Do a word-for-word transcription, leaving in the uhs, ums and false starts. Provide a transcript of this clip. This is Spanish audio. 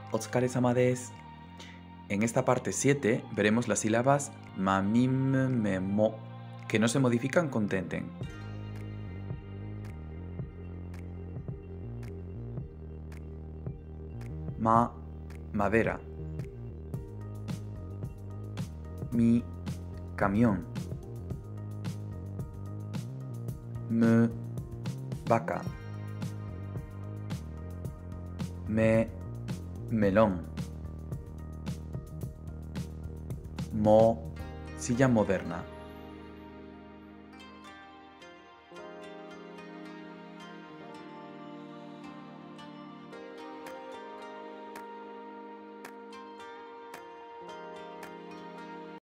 Otsukaresama desu. En esta parte siete veremos las sílabas ma, mim, me, mo, que no se modifican con tenten. Ma, madera. Mi, camión. M, vaca. Me, melón. Mo, silla moderna.